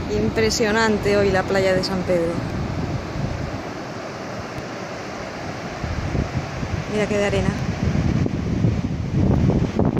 Impresionante hoy la playa de San Pedro. Mira qué de arena.